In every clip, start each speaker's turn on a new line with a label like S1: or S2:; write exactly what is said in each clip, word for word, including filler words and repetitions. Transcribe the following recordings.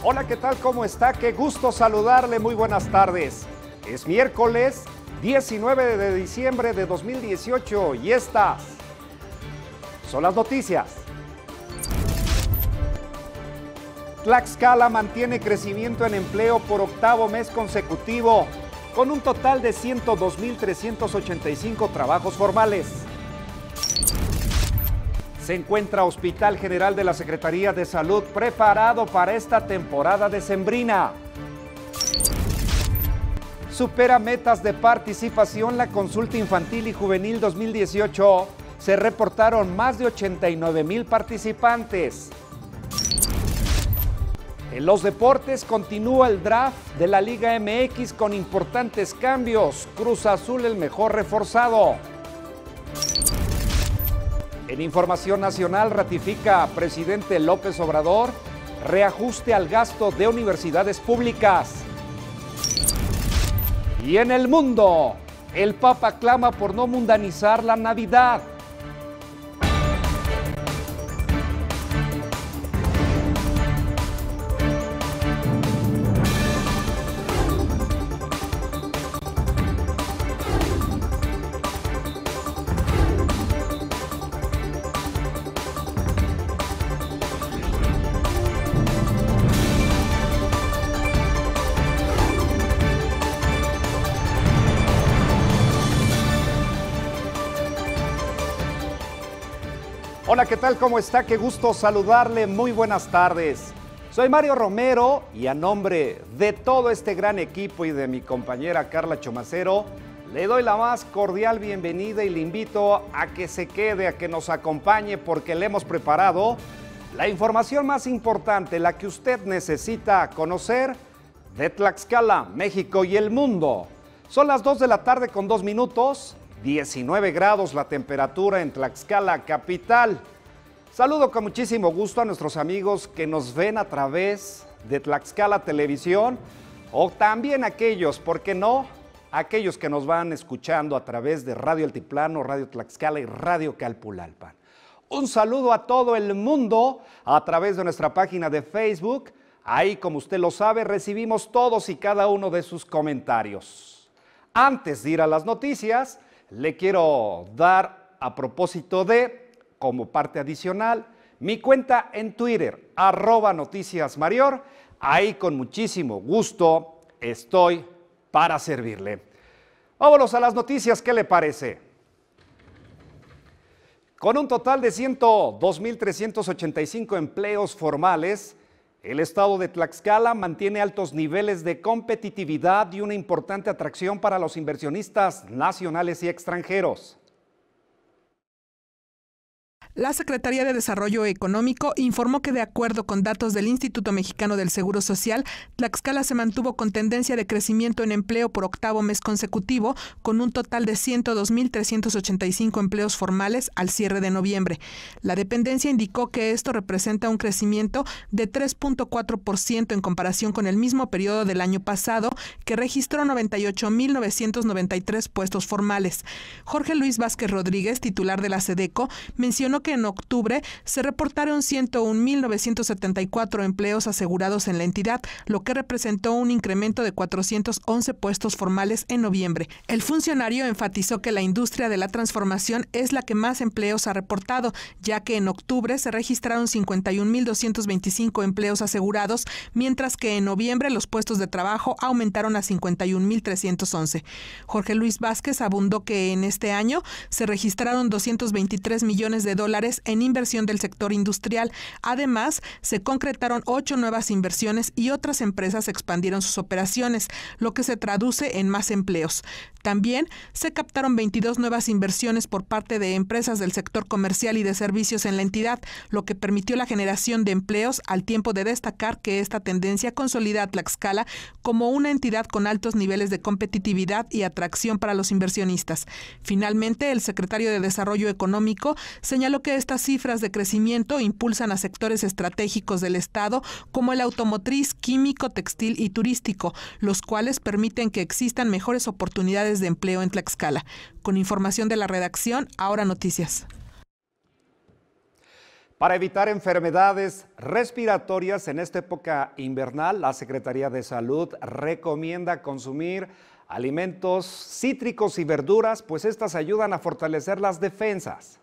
S1: Hola, ¿qué tal? ¿Cómo está? Qué gusto saludarle, muy buenas tardes. Es miércoles diecinueve de diciembre de dos mil dieciocho y estas son las noticias. Tlaxcala mantiene crecimiento en empleo por octavo mes consecutivo, con un total de ciento dos mil trescientos ochenta y cinco trabajos formales. Se encuentra Hospital General de la Secretaría de Salud preparado para esta temporada decembrina. Supera metas de participación la consulta infantil y juvenil dos mil dieciocho. Se reportaron más de ochenta y nueve mil participantes. En los deportes continúa el draft de la Liga M X con importantes cambios. Cruz Azul el mejor reforzado. En información nacional ratifica presidente López Obrador reajuste al gasto de universidades públicas. Y en el mundo, el Papa clama por no mundanizar la Navidad. Hola, ¿qué tal? ¿Cómo está? Qué gusto saludarle. Muy buenas tardes. Soy Mario Romero y a nombre de todo este gran equipo y de mi compañera Carla Chomacero, le doy la más cordial bienvenida y le invito a que se quede, a que nos acompañe porque le hemos preparado la información más importante, la que usted necesita conocer de Tlaxcala, México y el mundo. Son las dos de la tarde con dos minutos. diecinueve grados la temperatura en Tlaxcala capital. Saludo con muchísimo gusto a nuestros amigos que nos ven a través de Tlaxcala Televisión o también aquellos, ¿por qué no? Aquellos que nos van escuchando a través de Radio Altiplano, Radio Tlaxcala y Radio Calpulalpan. Un saludo a todo el mundo a través de nuestra página de Facebook. Ahí, como usted lo sabe, recibimos todos y cada uno de sus comentarios. Antes de ir a las noticias, le quiero dar a propósito de, como parte adicional, mi cuenta en Twitter, arroba Noticias Marior. Ahí con muchísimo gusto estoy para servirle. Vámonos a las noticias, ¿qué le parece? Con un total de ciento dos mil trescientos ochenta y cinco empleos formales, el estado de Tlaxcala mantiene altos niveles de competitividad y una importante atracción para los inversionistas nacionales y extranjeros.
S2: La Secretaría de Desarrollo Económico informó que de acuerdo con datos del Instituto Mexicano del Seguro Social, Tlaxcala se mantuvo con tendencia de crecimiento en empleo por octavo mes consecutivo, con un total de ciento dos mil trescientos ochenta y cinco empleos formales al cierre de noviembre. La dependencia indicó que esto representa un crecimiento de tres punto cuatro por ciento en comparación con el mismo periodo del año pasado, que registró noventa y ocho mil novecientos noventa y tres puestos formales. Jorge Luis Vázquez Rodríguez, titular de la SEDECO, mencionó que en octubre se reportaron ciento un mil novecientos setenta y cuatro empleos asegurados en la entidad, lo que representó un incremento de cuatrocientos once puestos formales en noviembre. El funcionario enfatizó que la industria de la transformación es la que más empleos ha reportado, ya que en octubre se registraron cincuenta y un mil doscientos veinticinco empleos asegurados, mientras que en noviembre los puestos de trabajo aumentaron a cincuenta y un mil trescientos once. Jorge Luis Vázquez abundó que en este año se registraron doscientos veintitrés millones de dólares en inversión del sector industrial. Además, se concretaron ocho nuevas inversiones y otras empresas expandieron sus operaciones, lo que se traduce en más empleos. También se captaron veintidós nuevas inversiones por parte de empresas del sector comercial y de servicios en la entidad, lo que permitió la generación de empleos, al tiempo de destacar que esta tendencia consolida a Tlaxcala como una entidad con altos niveles de competitividad y atracción para los inversionistas. Finalmente, el secretario de Desarrollo Económico señaló que estas cifras de crecimiento impulsan a sectores estratégicos del Estado como el automotriz, químico, textil y turístico, los cuales permiten que existan mejores oportunidades de empleo en Tlaxcala. Con información de la redacción, Ahora Noticias.
S1: Para evitar enfermedades respiratorias en esta época invernal, la Secretaría de Salud recomienda consumir alimentos cítricos y verduras, pues estas ayudan a fortalecer las defensas.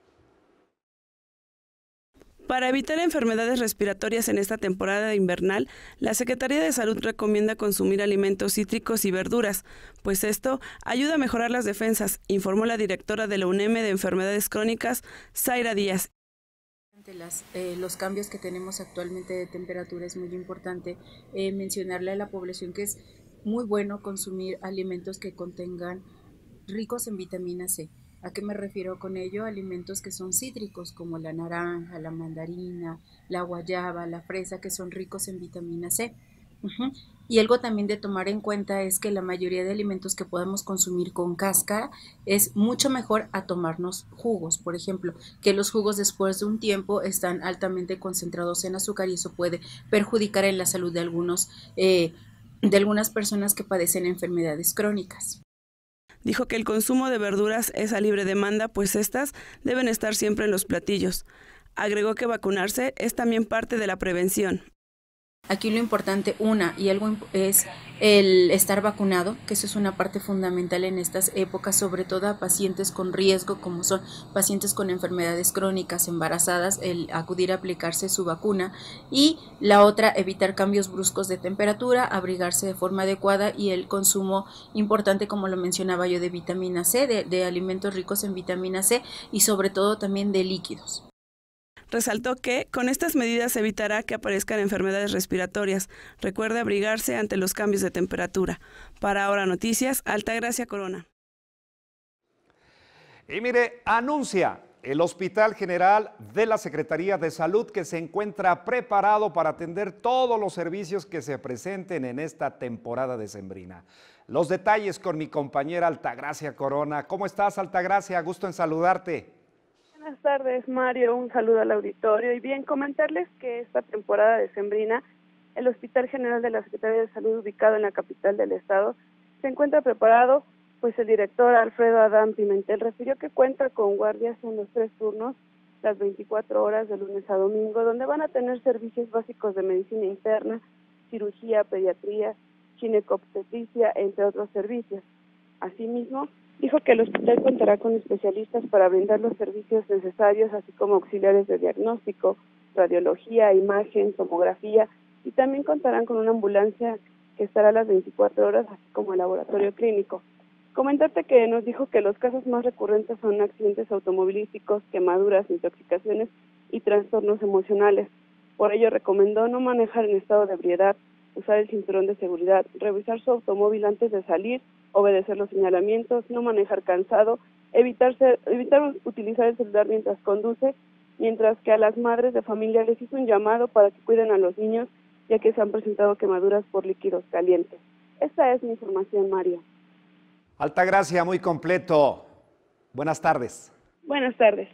S3: Para evitar enfermedades respiratorias en esta temporada invernal, la Secretaría de Salud recomienda consumir alimentos cítricos y verduras, pues esto ayuda a mejorar las defensas, informó la directora de la UNEM de Enfermedades Crónicas, Zaira Díaz.
S4: Las, eh, los cambios que tenemos actualmente de temperatura es muy importante eh, mencionarle a la población que es muy bueno consumir alimentos que contengan ricos en vitamina C. ¿A qué me refiero con ello? Alimentos que son cítricos como la naranja, la mandarina, la guayaba, la fresa, que son ricos en vitamina C. Uh-huh. Y algo también de tomar en cuenta es que la mayoría de alimentos que podemos consumir con cáscara es mucho mejor a tomarnos jugos, por ejemplo, que los jugos después de un tiempo están altamente concentrados en azúcar y eso puede perjudicar en la salud de algunos, eh, de algunas personas que padecen enfermedades crónicas.
S3: Dijo que el consumo de verduras es a libre demanda, pues estas deben estar siempre en los platillos. Agregó que vacunarse es también parte de la prevención.
S4: Aquí lo importante, una, y algo es el estar vacunado, que eso es una parte fundamental en estas épocas, sobre todo a pacientes con riesgo, como son pacientes con enfermedades crónicas, embarazadas, el acudir a aplicarse su vacuna. Y la otra, evitar cambios bruscos de temperatura, abrigarse de forma adecuada y el consumo importante, como lo mencionaba yo, de vitamina C, de, de alimentos ricos en vitamina C y sobre todo también de líquidos.
S3: Resaltó que con estas medidas se evitará que aparezcan enfermedades respiratorias. Recuerde abrigarse ante los cambios de temperatura. Para Ahora Noticias, Altagracia Corona.
S1: Y mire, anuncia el Hospital General de la Secretaría de Salud que se encuentra preparado para atender todos los servicios que se presenten en esta temporada decembrina. Los detalles con mi compañera Altagracia Corona. ¿Cómo estás, Altagracia? Gusto en saludarte.
S5: Buenas tardes, Mario. Un saludo al auditorio. Y bien, comentarles que esta temporada decembrina, el Hospital General de la Secretaría de Salud, ubicado en la capital del estado, se encuentra preparado, pues el director Alfredo Adán Pimentel refirió que cuenta con guardias en los tres turnos, las veinticuatro horas de lunes a domingo, donde van a tener servicios básicos de medicina interna, cirugía, pediatría, ginecobstetricia, entre otros servicios. Asimismo, dijo que el hospital contará con especialistas para brindar los servicios necesarios, así como auxiliares de diagnóstico, radiología, imagen, tomografía, y también contarán con una ambulancia que estará a las veinticuatro horas, así como el laboratorio clínico. Comentarte que nos dijo que los casos más recurrentes son accidentes automovilísticos, quemaduras, intoxicaciones y trastornos emocionales. Por ello recomendó no manejar en estado de ebriedad, usar el cinturón de seguridad, revisar su automóvil antes de salir, obedecer los señalamientos, no manejar cansado, evitarse, evitar utilizar el celular mientras conduce, mientras que a las madres de familia les hizo un llamado para que cuiden a los niños, ya que se han presentado quemaduras por líquidos calientes. Esta es mi información, Mario.
S1: Altagracia, muy completo. Buenas tardes.
S5: Buenas tardes.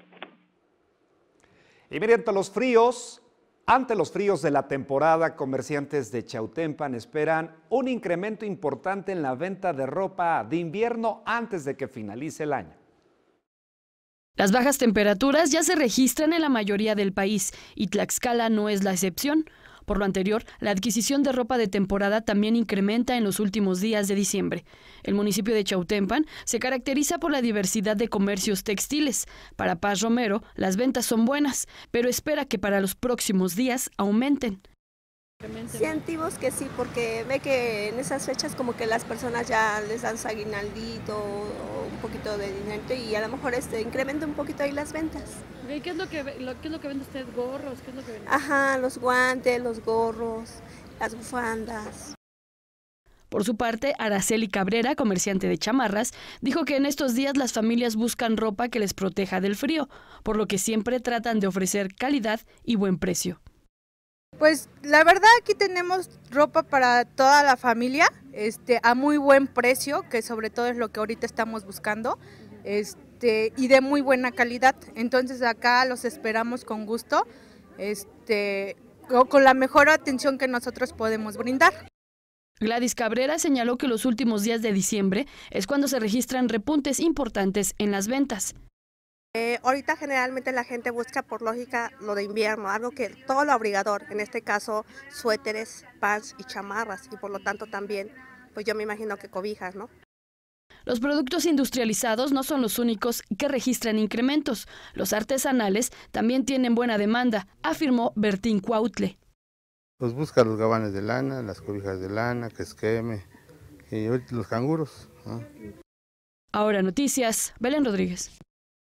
S1: Y miren, ante los fríos, ante los fríos de la temporada, comerciantes de Chautempan esperan un incremento importante en la venta de ropa de invierno antes de que finalice el año.
S6: Las bajas temperaturas ya se registran en la mayoría del país y Tlaxcala no es la excepción. Por lo anterior, la adquisición de ropa de temporada también incrementa en los últimos días de diciembre. El municipio de Chautempan se caracteriza por la diversidad de comercios textiles. Para Paz Romero, las ventas son buenas, pero espera que para los próximos días aumenten.
S7: Sentimos que sí, porque ve que en esas fechas como que las personas ya les dan su aguinaldito o un poquito de dinero y a lo mejor este incrementa un poquito ahí las ventas.
S8: ¿Qué es lo que lo, qué es lo que vende usted? ¿Gorros? ¿Qué es lo que vende?
S7: Ajá, los guantes, los gorros, las bufandas.
S6: Por su parte, Araceli Cabrera, comerciante de chamarras, dijo que en estos días las familias buscan ropa que les proteja del frío, por lo que siempre tratan de ofrecer calidad y buen precio.
S9: Pues la verdad aquí tenemos ropa para toda la familia, este, a muy buen precio, que sobre todo es lo que ahorita estamos buscando, este, y de muy buena calidad. Entonces acá los esperamos con gusto, este, con la mejor atención que nosotros podemos brindar.
S6: Gladys Cabrera señaló que los últimos días de diciembre es cuando se registran repuntes importantes en las ventas.
S7: Eh, ahorita generalmente la gente busca por lógica lo de invierno, algo que todo lo abrigador, en este caso suéteres, pants y chamarras, y por lo tanto también, pues yo me imagino que cobijas, ¿no?
S6: Los productos industrializados no son los únicos que registran incrementos. Los artesanales también tienen buena demanda, afirmó Bertín Cuautle.
S10: Pues busca los gabanes de lana, las cobijas de lana, que esqueme, y ahorita los canguros, ¿no?
S6: Ahora noticias, Belén Rodríguez.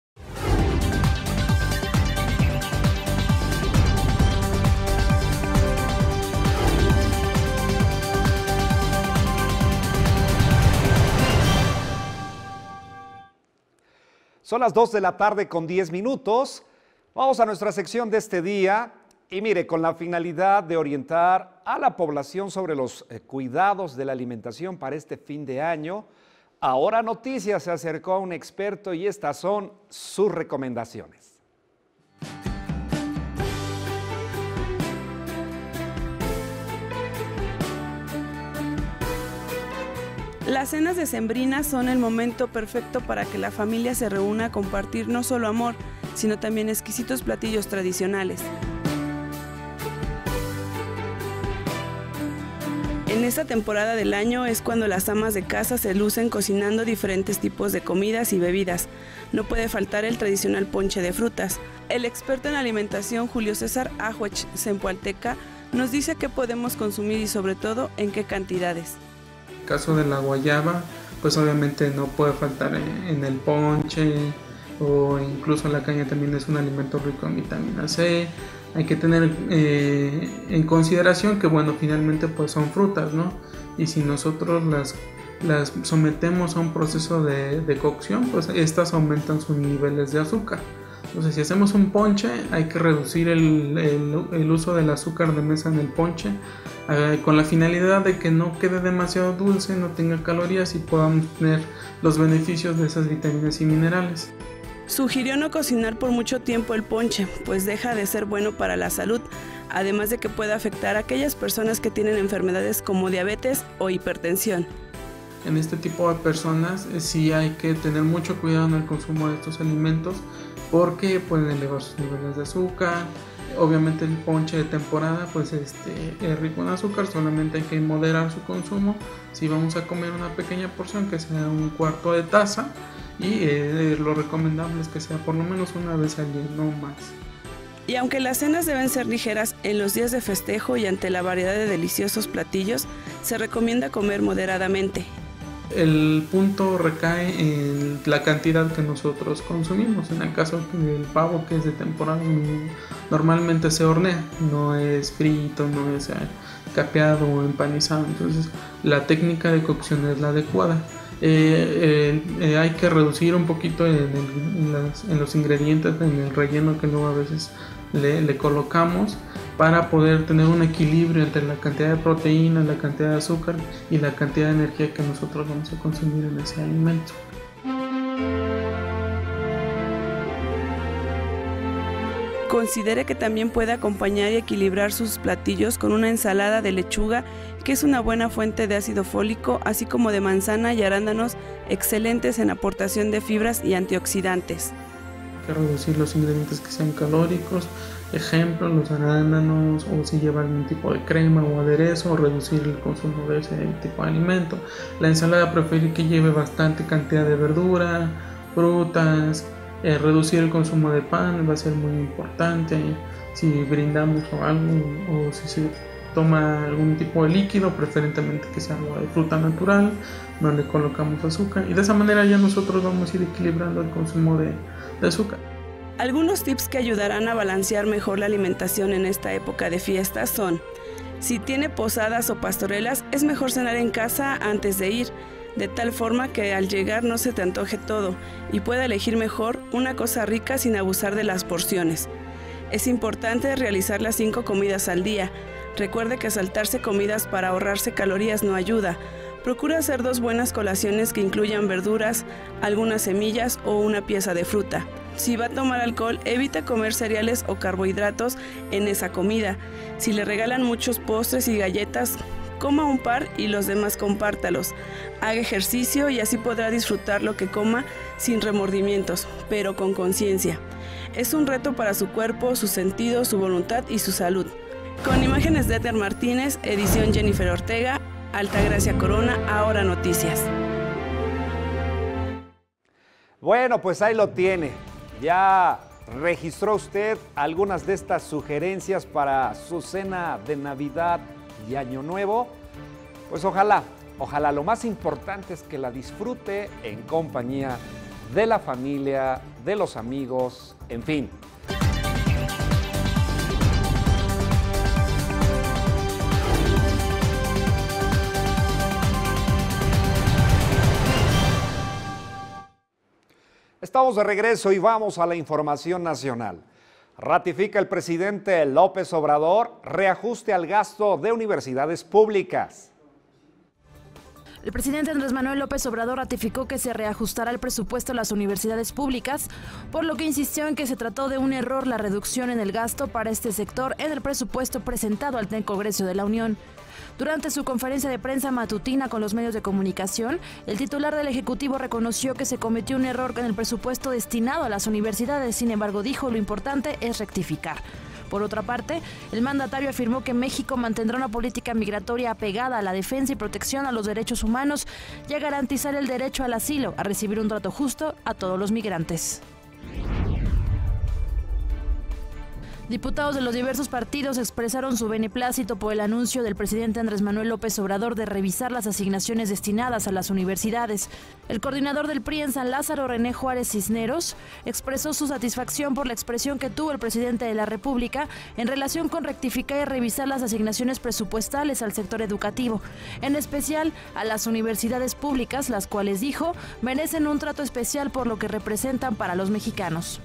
S1: Son las dos de la tarde con diez minutos. Vamos a nuestra sección de este día y mire, con la finalidad de orientar a la población sobre los eh, cuidados de la alimentación para este fin de año, Ahora Noticias se acercó a un experto y estas son sus recomendaciones.
S3: Las cenas decembrinas son el momento perfecto para que la familia se reúna a compartir no solo amor, sino también exquisitos platillos tradicionales. En esta temporada del año es cuando las amas de casa se lucen cocinando diferentes tipos de comidas y bebidas. No puede faltar el tradicional ponche de frutas. El experto en alimentación Julio César Ajuech Zempoalteca nos dice qué podemos consumir y sobre todo en qué cantidades.
S11: En el caso de la guayaba, pues obviamente no puede faltar en el ponche, o incluso la caña también es un alimento rico en vitamina C. Hay que tener eh, en consideración que, bueno, finalmente pues son frutas, ¿no? Y si nosotros las, las sometemos a un proceso de, de cocción, pues estas aumentan sus niveles de azúcar. Entonces, si hacemos un ponche, hay que reducir el, el, el uso del azúcar de mesa en el ponche, eh, con la finalidad de que no quede demasiado dulce, no tenga calorías y podamos tener los beneficios de esas vitaminas y minerales.
S3: Sugirió no cocinar por mucho tiempo el ponche, pues deja de ser bueno para la salud, además de que puede afectar a aquellas personas que tienen enfermedades como diabetes o hipertensión.
S11: En este tipo de personas eh, sí hay que tener mucho cuidado en el consumo de estos alimentos, porque pueden elevar sus niveles de azúcar. Obviamente el ponche de temporada pues este, es rico en azúcar, solamente hay que moderar su consumo. Si vamos a comer una pequeña porción, que sea un cuarto de taza, y eh, lo recomendable es que sea por lo menos una vez al día, no más.
S3: Y aunque las cenas deben ser ligeras en los días de festejo y ante la variedad de deliciosos platillos, se recomienda comer moderadamente.
S11: El punto recae en la cantidad que nosotros consumimos. En el caso del pavo, que es de temporada, normalmente se hornea, no es frito, no es capeado o empanizado. Entonces la técnica de cocción es la adecuada. Eh, eh, eh, hay que reducir un poquito en, el, en, las, en los ingredientes, en el relleno que luego a veces le, le colocamos, para poder tener un equilibrio entre la cantidad de proteína, la cantidad de azúcar y la cantidad de energía que nosotros vamos a consumir en ese alimento.
S3: Considere que también puede acompañar y equilibrar sus platillos con una ensalada de lechuga, que es una buena fuente de ácido fólico, así como de manzana y arándanos, excelentes en aportación de fibras y antioxidantes.
S11: Hay que reducir los ingredientes que sean calóricos, ejemplo, los arándanos, o si lleva algún tipo de crema o aderezo, o reducir el consumo de ese tipo de alimento. La ensalada prefiere que lleve bastante cantidad de verdura, frutas. Eh, reducir el consumo de pan va a ser muy importante. Si brindamos o algo, o si se toma algún tipo de líquido, preferentemente que sea agua de fruta natural, no le colocamos azúcar, y de esa manera ya nosotros vamos a ir equilibrando el consumo de, de azúcar.
S3: Algunos tips que ayudarán a balancear mejor la alimentación en esta época de fiestas son: si tiene posadas o pastorelas, es mejor cenar en casa antes de ir, de tal forma que al llegar no se te antoje todo y pueda elegir mejor una cosa rica sin abusar de las porciones. Es importante realizar las cinco comidas al día. Recuerde que saltarse comidas para ahorrarse calorías no ayuda. Procura hacer dos buenas colaciones que incluyan verduras, algunas semillas o una pieza de fruta. Si va a tomar alcohol, evita comer cereales o carbohidratos en esa comida. Si le regalan muchos postres y galletas, coma un par y los demás compártalos. Haga ejercicio y así podrá disfrutar lo que coma sin remordimientos, pero con conciencia. Es un reto para su cuerpo, su sentido, su voluntad y su salud. Con imágenes de Edgar Martínez, edición Jennifer Ortega, Altagracia Corona, Ahora Noticias.
S1: Bueno, pues ahí lo tiene. Ya registró usted algunas de estas sugerencias para su cena de Navidad y Año Nuevo. Pues ojalá, ojalá lo más importante es que la disfrute en compañía de la familia, de los amigos, en fin. Estamos de regreso y vamos a la información nacional. Ratifica el presidente López Obrador reajuste al gasto de universidades públicas.
S12: El presidente Andrés Manuel López Obrador ratificó que se reajustará el presupuesto a las universidades públicas, por lo que insistió en que se trató de un error la reducción en el gasto para este sector en el presupuesto presentado al Congreso de la Unión. Durante su conferencia de prensa matutina con los medios de comunicación, el titular del Ejecutivo reconoció que se cometió un error en el presupuesto destinado a las universidades. Sin embargo, dijo, lo importante es rectificar. Por otra parte, el mandatario afirmó que México mantendrá una política migratoria apegada a la defensa y protección a los derechos humanos y a garantizar el derecho al asilo, a recibir un trato justo a todos los migrantes. Diputados de los diversos partidos expresaron su beneplácito por el anuncio del presidente Andrés Manuel López Obrador de revisar las asignaciones destinadas a las universidades. El coordinador del P R I en San Lázaro, René Juárez Cisneros, expresó su satisfacción por la expresión que tuvo el presidente de la República en relación con rectificar y revisar las asignaciones presupuestales al sector educativo, en especial a las universidades públicas, las cuales, dijo, merecen un trato especial por lo que representan para los mexicanos.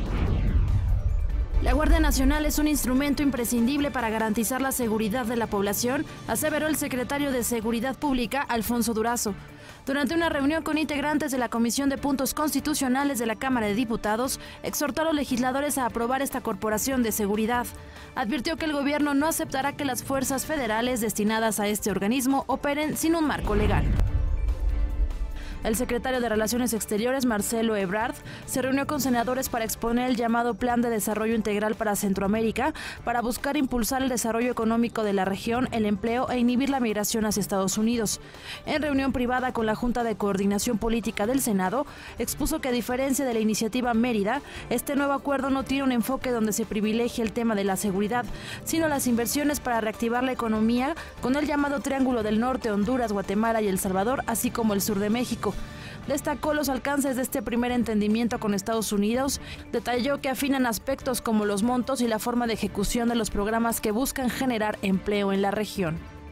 S12: La Guardia Nacional es un instrumento imprescindible para garantizar la seguridad de la población, aseveró el secretario de Seguridad Pública, Alfonso Durazo. Durante una reunión con integrantes de la Comisión de Puntos Constitucionales de la Cámara de Diputados, exhortó a los legisladores a aprobar esta corporación de seguridad. Advirtió que el gobierno no aceptará que las fuerzas federales destinadas a este organismo operen sin un marco legal. El secretario de Relaciones Exteriores, Marcelo Ebrard, se reunió con senadores para exponer el llamado Plan de Desarrollo Integral para Centroamérica para buscar impulsar el desarrollo económico de la región, el empleo e inhibir la migración hacia Estados Unidos. En reunión privada con la Junta de Coordinación Política del Senado, expuso que a diferencia de la iniciativa Mérida, este nuevo acuerdo no tiene un enfoque donde se privilegie el tema de la seguridad, sino las inversiones para reactivar la economía con el llamado Triángulo del Norte, Honduras, Guatemala y El Salvador, así como el sur de México. Destacó los alcances de este primer entendimiento con Estados Unidos, detalló que afinan aspectos como los montos y la forma de ejecución de los programas que buscan generar empleo en la región.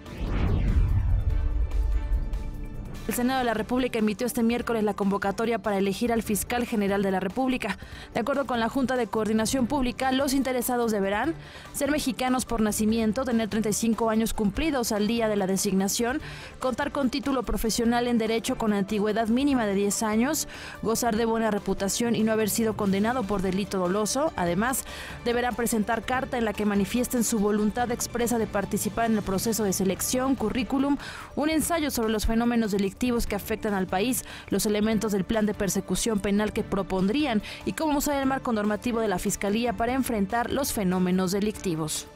S12: El Senado de la República emitió este miércoles la convocatoria para elegir al fiscal general de la República. De acuerdo con la Junta de Coordinación Pública, los interesados deberán ser mexicanos por nacimiento, tener treinta y cinco años cumplidos al día de la designación, contar con título profesional en Derecho con antigüedad mínima de diez años, gozar de buena reputación y no haber sido condenado por delito doloso. Además, deberán presentar carta en la que manifiesten su voluntad expresa de participar en el proceso de selección, currículum, un ensayo sobre los fenómenos delictivos que afectan al país, los elementos del plan de persecución penal que propondrían y cómo usar el marco normativo de la Fiscalía para enfrentar los fenómenos delictivos.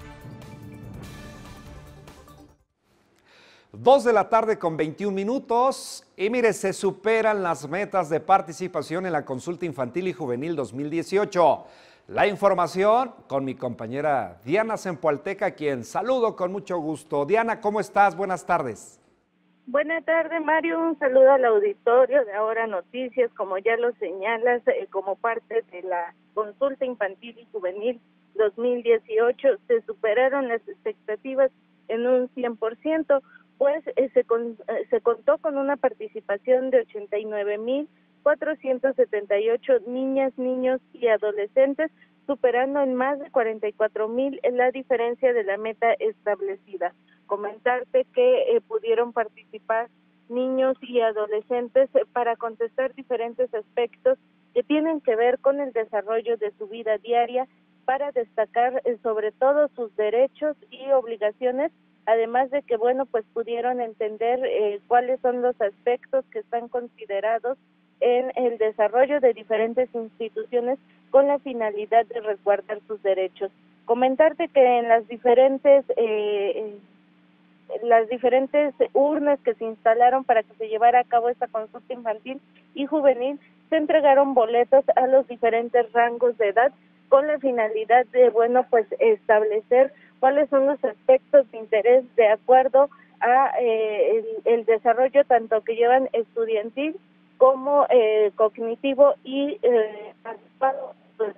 S1: Dos de la tarde con veintiún minutos y mire, se superan las metas de participación en la consulta infantil y juvenil dos mil dieciocho. La información con mi compañera Diana Zempoalteca, quien saludo con mucho gusto. Diana, ¿cómo estás? Buenas tardes.
S13: Buenas tardes, Mario. Un saludo al auditorio de Ahora Noticias. Como ya lo señalas, eh, como parte de la consulta infantil y juvenil dos mil dieciocho, se superaron las expectativas en un cien por ciento, pues eh, se, con, eh, se contó con una participación de ochenta y nueve mil cuatrocientos setenta y ocho niñas, niños y adolescentes, superando en más de cuarenta y cuatro mil la diferencia de la meta establecida. Comentarte que eh, pudieron participar niños y adolescentes eh, para contestar diferentes aspectos que tienen que ver con el desarrollo de su vida diaria, para destacar eh, sobre todo sus derechos y obligaciones además de que, bueno, pues pudieron entender eh, cuáles son los aspectos que están considerados en el desarrollo de diferentes instituciones con la finalidad de resguardar sus derechos. Comentarte que en las diferentes eh, las diferentes urnas que se instalaron para que se llevara a cabo esta consulta infantil y juvenil, se entregaron boletos a los diferentes rangos de edad con la finalidad de, bueno, pues establecer cuáles son los aspectos de interés de acuerdo a eh, el, el desarrollo tanto que llevan estudiantil como eh, cognitivo y eh, pues,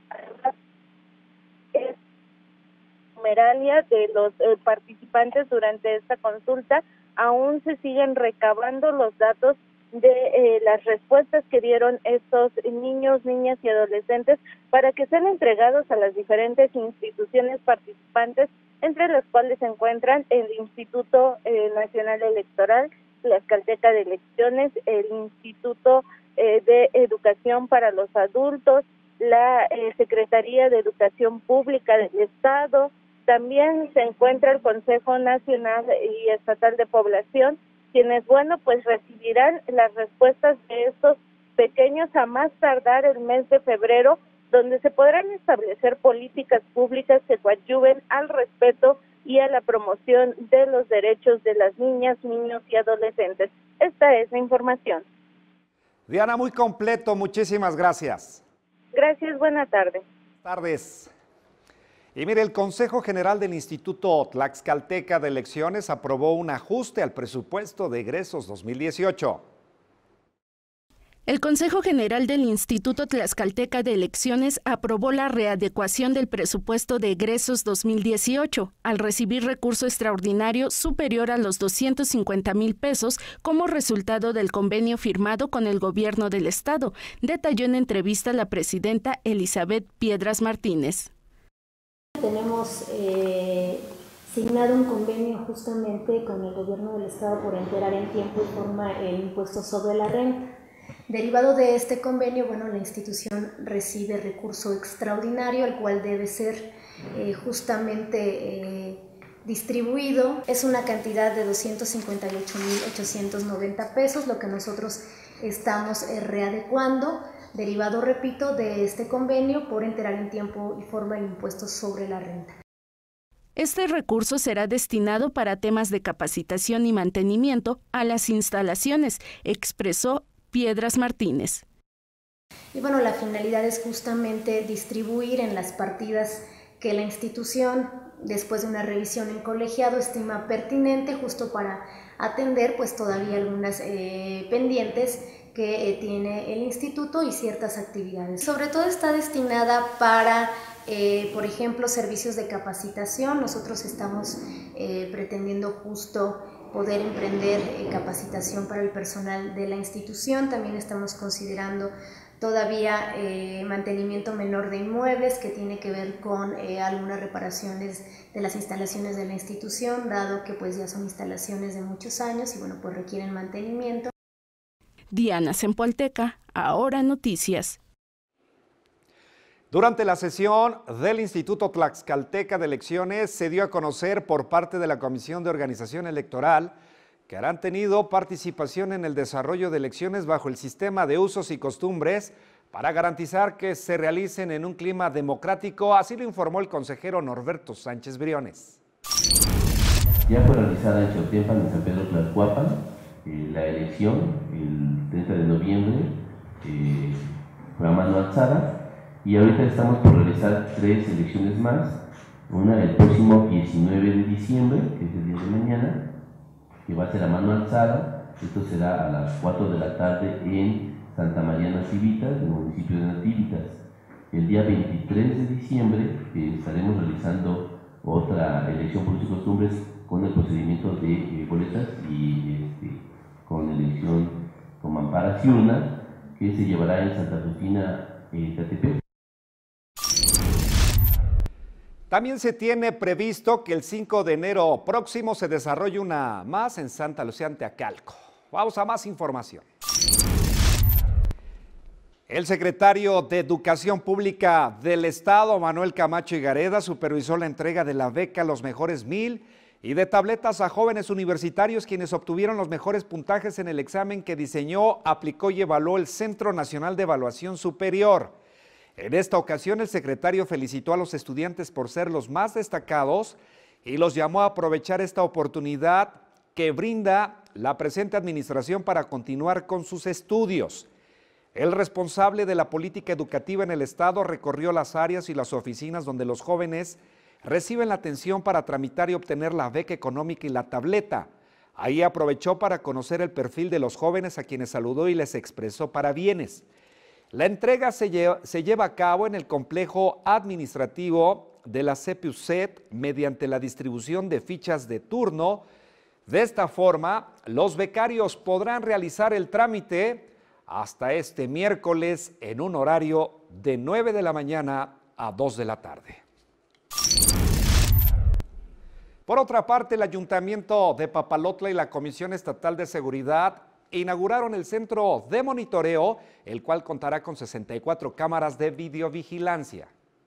S13: es numeralia de los eh, participantes durante esta consulta. Aún se siguen recabando los datos de eh, las respuestas que dieron estos niños, niñas y adolescentes para que sean entregados a las diferentes instituciones participantes, entre las cuales se encuentran el Instituto eh, Nacional Electoral, Tlaxcalteca de Elecciones, el Instituto eh, de Educación para los Adultos, la eh, Secretaría de Educación Pública del Estado. También se encuentra el Consejo Nacional y Estatal de Población, quienes, bueno, pues recibirán las respuestas de estos pequeños a más tardar el mes de febrero, donde se podrán establecer políticas públicas que coadyuven al respeto y a la promoción de los derechos de las niñas, niños y adolescentes. Esta es la información.
S1: Diana, muy completo, muchísimas gracias.
S13: Gracias, buena tarde.
S1: Buenas tardes. Y mire, el Consejo General del Instituto Tlaxcalteca de Elecciones aprobó un ajuste al presupuesto de egresos dos mil dieciocho.
S14: El Consejo General del Instituto Tlaxcalteca de Elecciones aprobó la readecuación del presupuesto de egresos dos mil dieciocho, al recibir recurso extraordinario superior a los doscientos cincuenta mil pesos como resultado del convenio firmado con el gobierno del estado, detalló en entrevista la presidenta Elizabeth Piedras Martínez.
S15: Tenemos eh, signado un convenio justamente con el gobierno del estado por enterar en tiempo y forma el impuesto sobre la renta. Derivado de este convenio, bueno, la institución recibe recurso extraordinario, el cual debe ser eh, justamente eh, distribuido. Es una cantidad de doscientos cincuenta y ocho mil ochocientos noventa pesos, lo que nosotros estamos eh, readecuando, derivado, repito, de este convenio por enterar en tiempo y forma el impuesto sobre la renta.
S14: Este recurso será destinado para temas de capacitación y mantenimiento a las instalaciones, expresó Piedras Martínez.
S15: Y bueno, la finalidad es justamente distribuir en las partidas que la institución, después de una revisión en colegiado, estima pertinente, justo para atender pues todavía algunas eh, pendientes que eh, tiene el instituto y ciertas actividades. Sobre todo está destinada para, eh, por ejemplo, servicios de capacitación. Nosotros estamos eh, pretendiendo justo poder emprender eh, capacitación para el personal de la institución. También estamos considerando todavía eh, mantenimiento menor de inmuebles, que tiene que ver con eh, algunas reparaciones de las instalaciones de la institución, dado que pues ya son instalaciones de muchos años y bueno, pues requieren mantenimiento.
S14: Diana Zempoalteca, Ahora Noticias.
S1: Durante la sesión del Instituto Tlaxcalteca de Elecciones se dio a conocer por parte de la Comisión de Organización Electoral que habrán tenido participación en el desarrollo de elecciones bajo el sistema de usos y costumbres para garantizar que se realicen en un clima democrático, así lo informó el consejero Norberto Sánchez Briones.
S16: Ya fue realizada en Chautempan, en San Pedro Tlaxcuapan, eh, la elección el treinta de noviembre, eh, fue a mano alzada. Y ahorita estamos por realizar tres elecciones más, una el próximo diecinueve de diciembre, que es el día de mañana, que va a ser a mano alzada. Esto será a las cuatro de la tarde en Santa María Nativitas, en el municipio de Nativitas. El día veintitrés de diciembre eh, estaremos realizando otra elección por usos y costumbres con el procedimiento de eh, boletas y este, con elección con mamparas y urna, que se llevará en Santa Rufina, eh, Catepec.
S1: También se tiene previsto que el cinco de enero próximo se desarrolle una más en Santa Lucía Anteacalco. Vamos a más información. El secretario de Educación Pública del Estado, Manuel Camacho Higareda, supervisó la entrega de la beca Los Mejores Mil Y de tabletas a jóvenes universitarios quienes obtuvieron los mejores puntajes en el examen que diseñó, aplicó y evaluó el Centro Nacional de Evaluación Superior. En esta ocasión el secretario felicitó a los estudiantes por ser los más destacados y los llamó a aprovechar esta oportunidad que brinda la presente administración para continuar con sus estudios. El responsable de la política educativa en el estado recorrió las áreas y las oficinas donde los jóvenes reciben la atención para tramitar y obtener la beca económica y la tableta. Ahí aprovechó para conocer el perfil de los jóvenes a quienes saludó y les expresó parabienes. La entrega se lleva, se lleva a cabo en el complejo administrativo de la C P U C E T mediante la distribución de fichas de turno. De esta forma, los becarios podrán realizar el trámite hasta este miércoles en un horario de nueve de la mañana a dos de la tarde. Por otra parte, el Ayuntamiento de Papalotla y la Comisión Estatal de Seguridad inauguraron el centro de monitoreo, el cual contará con sesenta y cuatro cámaras de videovigilancia.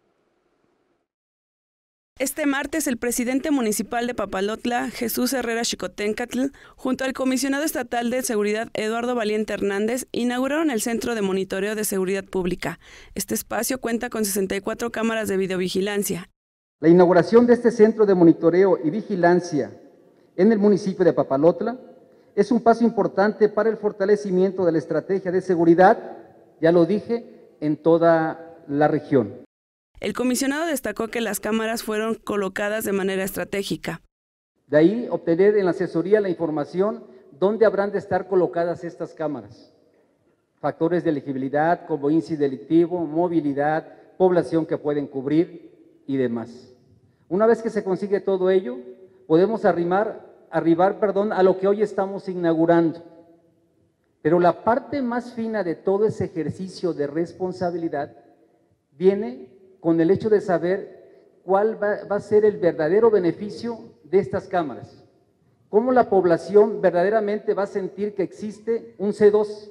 S3: Este martes, el presidente municipal de Papalotla, Jesús Herrera Xicoténcatl, junto al comisionado estatal de seguridad, Eduardo Valiente Hernández, inauguraron el Centro de Monitoreo de Seguridad Pública. Este espacio cuenta con sesenta y cuatro cámaras de videovigilancia.
S17: La inauguración de este Centro de Monitoreo y Vigilancia en el municipio de Papalotla es un paso importante para el fortalecimiento de la estrategia de seguridad, ya lo dije, en toda la región.
S3: El comisionado destacó que las cámaras fueron colocadas de manera estratégica.
S17: De ahí obtener en la asesoría la información dónde habrán de estar colocadas estas cámaras. Factores de elegibilidad como índice delictivo, movilidad, población que pueden cubrir y demás. Una vez que se consigue todo ello, podemos arrimar, arribar perdón, a lo que hoy estamos inaugurando. Pero la parte más fina de todo ese ejercicio de responsabilidad viene con el hecho de saber cuál va, va a ser el verdadero beneficio de estas cámaras. Cómo la población verdaderamente va a sentir que existe un C dos.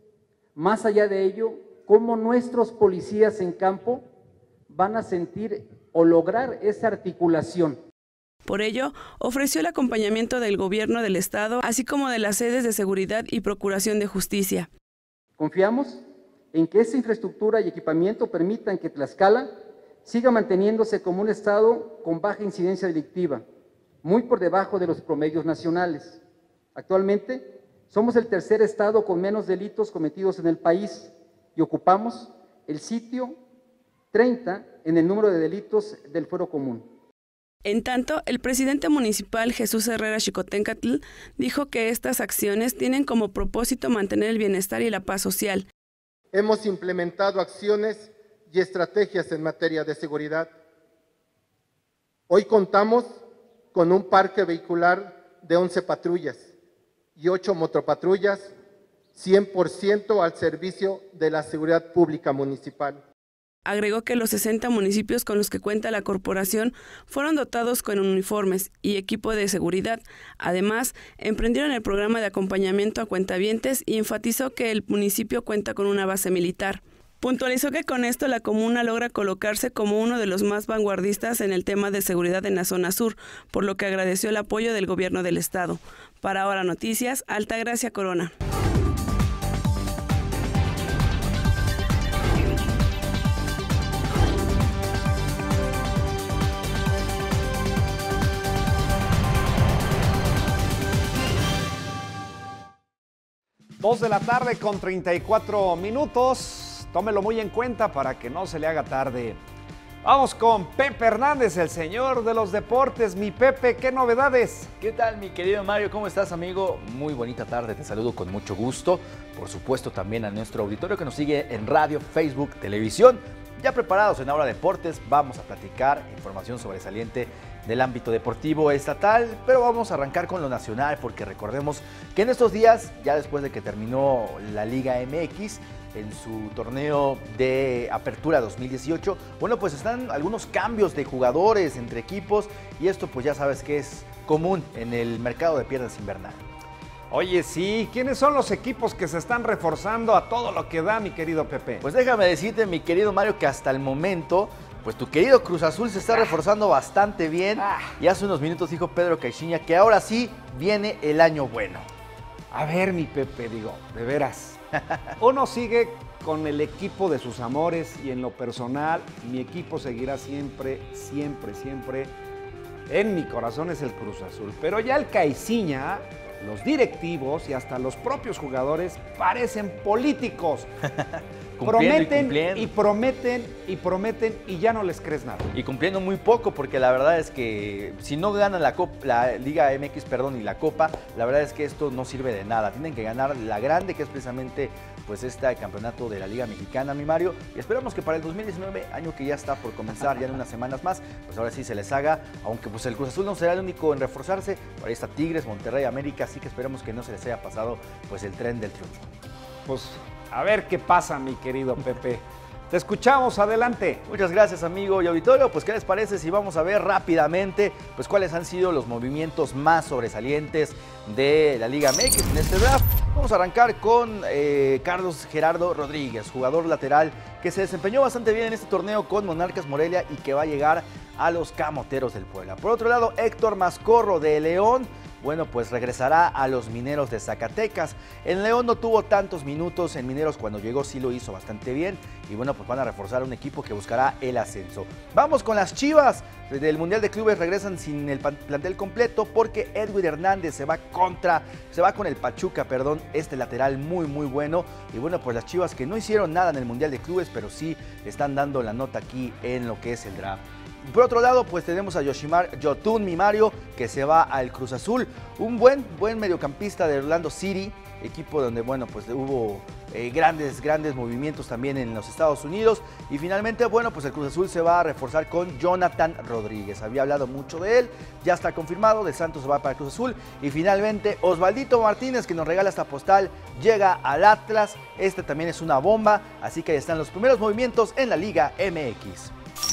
S17: Más allá de ello, cómo nuestros policías en campo van a sentir o lograr esa articulación.
S3: Por ello, ofreció el acompañamiento del gobierno del estado, así como de las sedes de seguridad y procuración de justicia.
S17: Confiamos en que esa infraestructura y equipamiento permitan que Tlaxcala siga manteniéndose como un estado con baja incidencia delictiva, muy por debajo de los promedios nacionales. Actualmente, somos el tercer estado con menos delitos cometidos en el país y ocupamos el sitio treinta en el número de delitos del fuero común.
S3: En tanto, el presidente municipal Jesús Herrera Xicoténcatl dijo que estas acciones tienen como propósito mantener el bienestar y la paz social.
S18: Hemos implementado acciones y estrategias en materia de seguridad. Hoy contamos con un parque vehicular de once patrullas y ocho motopatrullas, cien por ciento al servicio de la seguridad pública municipal.
S3: Agregó que los sesenta municipios con los que cuenta la corporación fueron dotados con uniformes y equipo de seguridad. Además, emprendieron el programa de acompañamiento a cuentavientes y enfatizó que el municipio cuenta con una base militar. Puntualizó que con esto la comuna logra colocarse como uno de los más vanguardistas en el tema de seguridad en la zona sur, por lo que agradeció el apoyo del gobierno del estado. Para Ahora Noticias, Altagracia Corona.
S1: dos de la tarde con treinta y cuatro minutos. Tómelo muy en cuenta para que no se le haga tarde. Vamos con Pepe Hernández, el señor de los deportes. Mi Pepe, ¿qué novedades?
S19: ¿Qué tal, mi querido Mario? ¿Cómo estás, amigo? Muy bonita tarde, te saludo con mucho gusto. Por supuesto, también a nuestro auditorio que nos sigue en radio, Facebook, televisión. Ya preparados en Ahora Deportes, vamos a platicar información sobresaliente del ámbito deportivo estatal, pero vamos a arrancar con lo nacional, porque recordemos que en estos días, ya después de que terminó la Liga M X, en su torneo de apertura dos mil dieciocho, bueno, pues están algunos cambios de jugadores entre equipos, y esto pues ya sabes que es común en el mercado de piernas invernal.
S1: Oye, sí, ¿quiénes son los equipos que se están reforzando a todo lo que da, mi querido Pepe?
S19: Pues déjame decirte, mi querido Mario, que hasta el momento pues tu querido Cruz Azul se está reforzando bastante bien. Y hace unos minutos dijo Pedro Caixinha que ahora sí viene el año bueno.
S1: A ver, mi Pepe, digo, de veras. Uno sigue con el equipo de sus amores y en lo personal, mi equipo seguirá siempre, siempre, siempre. En mi corazón es el Cruz Azul. Pero ya el Caixinha, los directivos y hasta los propios jugadores parecen políticos. Prometen y, y prometen y prometen y ya no les crees nada.
S19: Y cumpliendo muy poco, porque la verdad es que si no ganan la, Copa, la Liga M X, perdón, y la Copa, la verdad es que esto no sirve de nada. Tienen que ganar la grande, que es precisamente pues este campeonato de la Liga Mexicana, mi Mario. Y esperamos que para el dos mil diecinueve, año que ya está por comenzar, ya en unas semanas más, pues ahora sí se les haga, aunque pues el Cruz Azul no será el único en reforzarse. Por ahí está Tigres, Monterrey, América, así que esperemos que no se les haya pasado pues el tren del triunfo.
S1: Pues a ver qué pasa, mi querido Pepe. Te escuchamos, adelante.
S19: Muchas gracias, amigo y auditorio. Pues, ¿qué les parece si vamos a ver rápidamente pues cuáles han sido los movimientos más sobresalientes de la Liga M X en este draft? Vamos a arrancar con eh, Carlos Gerardo Rodríguez, jugador lateral que se desempeñó bastante bien en este torneo con Monarcas Morelia y que va a llegar a los Camoteros del Puebla. Por otro lado, Héctor Mascorro de León. Bueno, pues regresará a los Mineros de Zacatecas. En León no tuvo tantos minutos, en Mineros cuando llegó sí lo hizo bastante bien. Y bueno, pues van a reforzar un equipo que buscará el ascenso. Vamos con las Chivas. Del Mundial de Clubes regresan sin el plantel completo porque Edwin Hernández se va contra, se va con el Pachuca, perdón, este lateral muy muy bueno. Y bueno, pues las Chivas que no hicieron nada en el Mundial de Clubes, pero sí están dando la nota aquí en lo que es el draft. Por otro lado, pues tenemos a Yoshimar Yotun, mi Mario, que se va al Cruz Azul. Un buen, buen mediocampista de Orlando City, equipo donde, bueno, pues hubo eh, grandes, grandes movimientos también en los Estados Unidos. Y finalmente, bueno, pues el Cruz Azul se va a reforzar con Jonathan Rodríguez. Había hablado mucho de él, ya está confirmado, de Santos se va para el Cruz Azul. Y finalmente, Osvaldito Martínez, que nos regala esta postal, llega al Atlas. Este también es una bomba, así que ahí están los primeros movimientos en la Liga M X.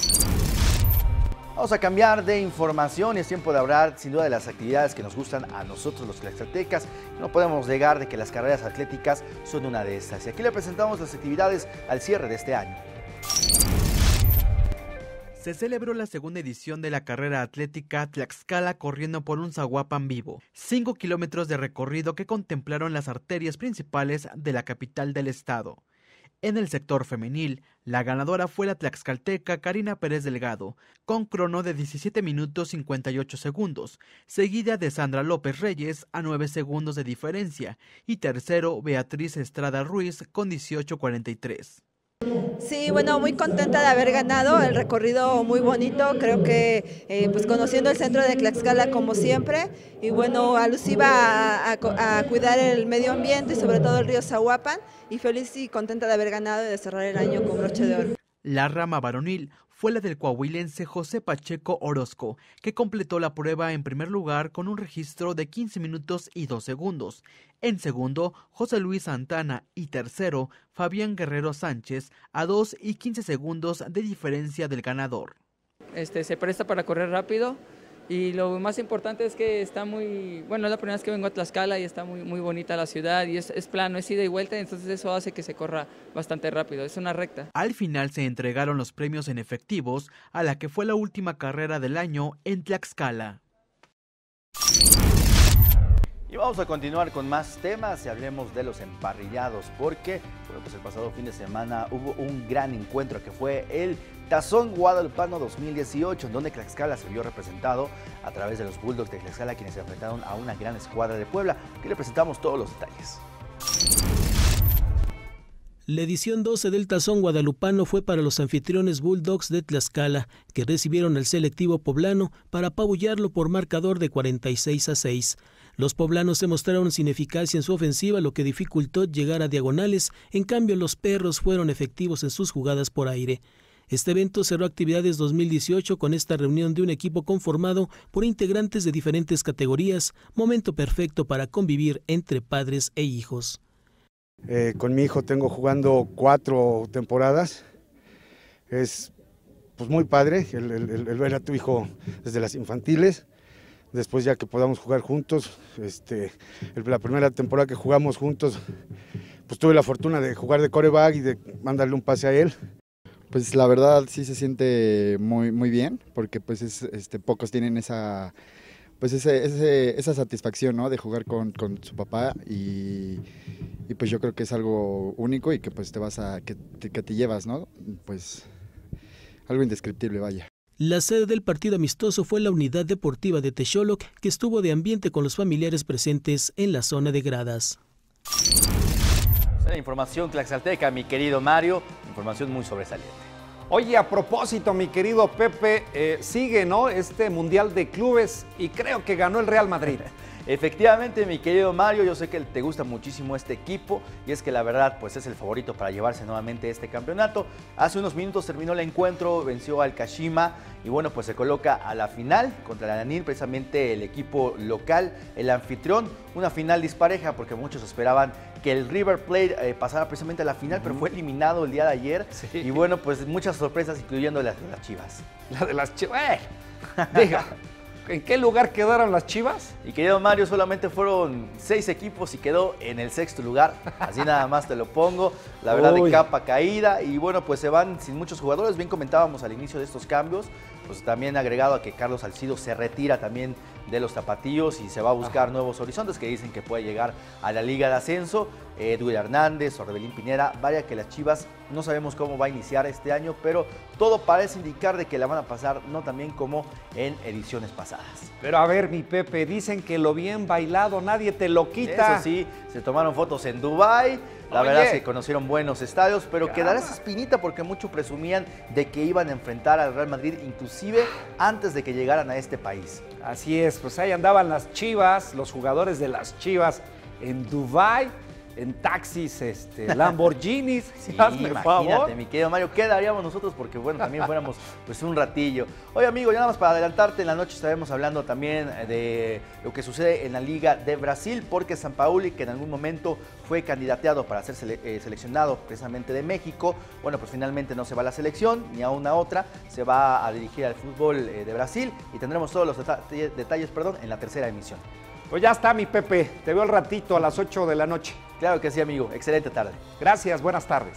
S19: Vamos a cambiar de información y es tiempo de hablar sin duda de las actividades que nos gustan a nosotros los tlaxcaltecas. No podemos negar de que las carreras atléticas son una de estas. Y aquí le presentamos las actividades al cierre de este año.
S20: Se celebró la segunda edición de la carrera atlética Tlaxcala corriendo por un Zaguapan vivo. Cinco kilómetros de recorrido que contemplaron las arterias principales de la capital del estado. En el sector femenil, la ganadora fue la tlaxcalteca Karina Pérez Delgado, con crono de diecisiete minutos cincuenta y ocho segundos, seguida de Sandra López Reyes a nueve segundos de diferencia, y tercero Beatriz Estrada Ruiz con dieciocho cuarenta y tres.
S21: Sí, bueno, muy contenta de haber ganado, el recorrido muy bonito, creo que eh, pues conociendo el centro de Tlaxcala como siempre, y bueno, alusiva a, a, a cuidar el medio ambiente y sobre todo el río Zaguapan, y feliz y contenta de haber ganado y de cerrar el año con broche de oro.
S20: La rama varonil fue la del coahuilense José Pacheco Orozco, que completó la prueba en primer lugar con un registro de quince minutos y dos segundos. En segundo, José Luis Santana y tercero, Fabián Guerrero Sánchez, a dos y quince segundos de diferencia del ganador.
S22: Este, se presta para correr rápido y lo más importante es que está muy, bueno, es la primera vez que vengo a Tlaxcala y está muy, muy bonita la ciudad y es, es plano, es ida y vuelta, entonces eso hace que se corra bastante rápido, es una recta.
S20: Al final se entregaron los premios en efectivos a la que fue la última carrera del año en Tlaxcala.
S19: Y vamos a continuar con más temas y hablemos de los emparrillados porque bueno, pues el pasado fin de semana hubo un gran encuentro que fue el Tazón Guadalupano dos mil dieciocho, en donde Tlaxcala se vio representado a través de los Bulldogs de Tlaxcala, quienes se enfrentaron a una gran escuadra de Puebla. Aquí le presentamos todos los detalles.
S23: La edición doce del Tazón Guadalupano fue para los anfitriones Bulldogs de Tlaxcala, que recibieron al selectivo poblano para apabullarlo por marcador de cuarenta y seis a seis. Los poblanos se mostraron sin eficacia en su ofensiva, lo que dificultó llegar a diagonales. En cambio, los perros fueron efectivos en sus jugadas por aire. Este evento cerró actividades dos mil dieciocho con esta reunión de un equipo conformado por integrantes de diferentes categorías, momento perfecto para convivir entre padres e hijos.
S24: Eh, con mi hijo tengo jugando cuatro temporadas, es pues muy padre el, el, el ver a tu hijo desde las infantiles, después ya que podamos jugar juntos. Este, el, la primera temporada que jugamos juntos, pues tuve la fortuna de jugar de quarterback y de mandarle un pase a él.
S2: Pues la verdad sí se siente muy, muy bien, porque pues es, este, pocos tienen esa, pues ese, ese, esa satisfacción, ¿no? De jugar con, con su papá y, y pues yo creo que es algo único y que pues te vas a, que te, que te llevas, ¿no? Pues algo indescriptible, vaya.
S23: La sede del partido amistoso fue la Unidad Deportiva de Texoloc, que estuvo de ambiente con los familiares presentes en la zona de gradas.
S19: La información tlaxcalteca, mi querido Mario, información muy sobresaliente.
S1: Oye, a propósito, mi querido Pepe, eh, sigue, ¿no?, este Mundial de Clubes y creo que ganó el Real Madrid.
S19: Efectivamente, mi querido Mario, yo sé que te gusta muchísimo este equipo y es que la verdad pues es el favorito para llevarse nuevamente este campeonato. Hace unos minutos terminó el encuentro, venció al Kashima y bueno, pues se coloca a la final contra el Ananil, precisamente el equipo local, el anfitrión. Una final dispareja porque muchos esperaban que el River Plate eh, pasara precisamente a la final, pero fue eliminado el día de ayer. Sí. Y bueno, pues muchas sorpresas, incluyendo las de las Chivas.
S1: La de las Chivas. ¡Eh! Diga. ¿En qué lugar quedaron las Chivas?
S19: Y querido Mario, solamente fueron seis equipos y quedó en el sexto lugar. Así nada más te lo pongo. La verdad, Uy. de capa caída. Y bueno, pues se van sin muchos jugadores. Bien comentábamos al inicio de estos cambios. Pues también agregado a que Carlos Salcido se retira también de los tapatíos y se va a buscar Ajá. nuevos horizontes que dicen que puede llegar a la Liga de Ascenso. Edwin Hernández, Orbelín Pineda, vaya que las Chivas no sabemos cómo va a iniciar este año, pero todo parece indicar de que la van a pasar no tan bien como en ediciones pasadas.
S1: Pero a ver, mi Pepe, dicen que lo bien bailado nadie te lo quita.
S19: Eso sí, se tomaron fotos en Dubái, la Oye. verdad se conocieron buenos estadios, pero Caramba. quedará esa espinita porque muchos presumían de que iban a enfrentar al Real Madrid, inclusive antes de que llegaran a este país.
S1: Así es, pues ahí andaban las Chivas, los jugadores de las Chivas en Dubái, en taxis, este, Lamborghinis,
S19: sí, imagínate, favor. mi querido Mario, ¿qué daríamos nosotros? Porque bueno, también fuéramos pues un ratillo. Oye amigo, ya nada más para adelantarte, en la noche estaremos hablando también de lo que sucede en la Liga de Brasil, porque Sampaoli, que en algún momento fue candidateado para ser sele eh, seleccionado precisamente de México, bueno, pues finalmente no se va a la selección, ni a una otra, se va a dirigir al fútbol eh, de Brasil y tendremos todos los deta detalles perdón, en la tercera emisión.
S1: Pues ya está, mi Pepe, te veo al ratito a las ocho de la noche.
S19: Claro que sí, amigo. Excelente tarde.
S1: Gracias, buenas tardes.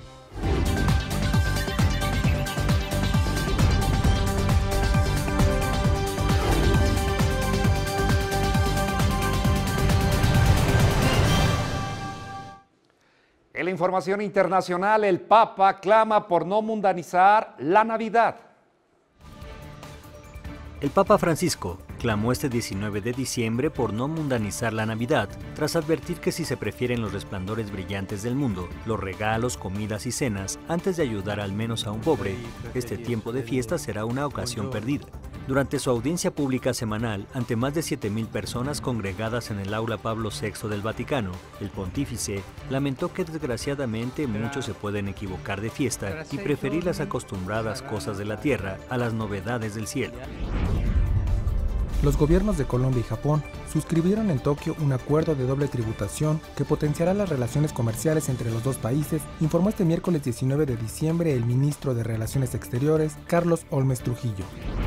S1: En la información internacional, el Papa clama por no mundanizar la Navidad.
S4: El Papa Francisco clamó este diecinueve de diciembre por no mundanizar la Navidad, tras advertir que si se prefieren los resplandores brillantes del mundo, los regalos, comidas y cenas, antes de ayudar al menos a un pobre, este tiempo de fiesta será una ocasión perdida. Durante su audiencia pública semanal, ante más de siete mil personas congregadas en el Aula Pablo sexto del Vaticano, el pontífice lamentó que desgraciadamente muchos se pueden equivocar de fiesta y preferir las acostumbradas cosas de la tierra a las novedades del cielo.
S5: Los gobiernos de Colombia y Japón suscribieron en Tokio un acuerdo de doble tributación que potenciará las relaciones comerciales entre los dos países, informó este miércoles diecinueve de diciembre el ministro de Relaciones Exteriores, Carlos Olmes Trujillo.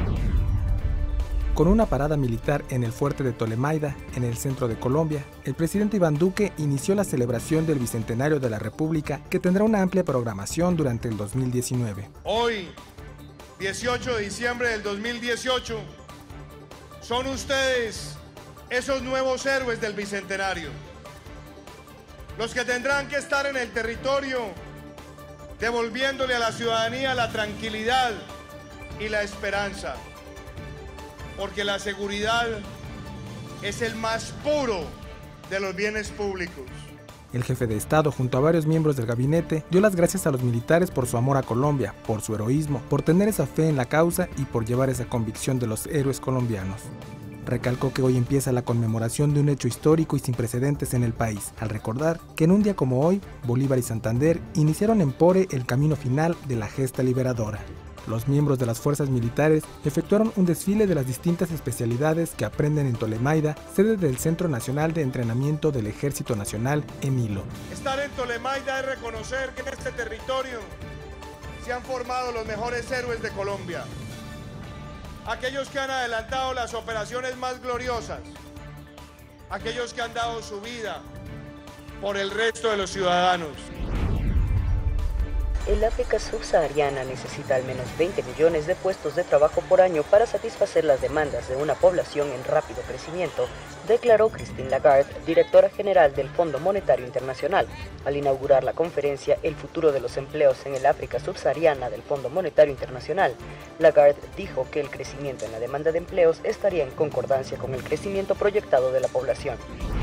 S5: Con una parada militar en el fuerte de Tolemaida, en el centro de Colombia, el presidente Iván Duque inició la celebración del Bicentenario de la República, que tendrá una amplia programación durante el dos mil diecinueve.
S8: Hoy, dieciocho de diciembre del dos mil dieciocho, son ustedes esos nuevos héroes del Bicentenario, los que tendrán que estar en el territorio devolviéndole a la ciudadanía la tranquilidad y la esperanza, porque la seguridad es el más puro de los bienes públicos.
S5: El jefe de Estado, junto a varios miembros del gabinete, dio las gracias a los militares por su amor a Colombia, por su heroísmo, por tener esa fe en la causa y por llevar esa convicción de los héroes colombianos. Recalcó que hoy empieza la conmemoración de un hecho histórico y sin precedentes en el país, al recordar que en un día como hoy, Bolívar y Santander iniciaron en Pore el camino final de la gesta liberadora. Los miembros de las fuerzas militares efectuaron un desfile de las distintas especialidades que aprenden en Tolemaida, sede del Centro Nacional de Entrenamiento del Ejército Nacional en Hilo.
S8: Estar en Tolemaida es reconocer que en este territorio se han formado los mejores héroes de Colombia, aquellos que han adelantado las operaciones más gloriosas, aquellos que han dado su vida por el resto de los ciudadanos.
S6: el África subsahariana necesita al menos veinte millones de puestos de trabajo por año para satisfacer las demandas de una población en rápido crecimiento, declaró Christine Lagarde, directora general del Fondo Monetario Internacional, al inaugurar la conferencia El futuro de los empleos en el África subsahariana del Fondo Monetario Internacional. Lagarde dijo que el crecimiento en la demanda de empleos estaría en concordancia con el crecimiento proyectado de la población.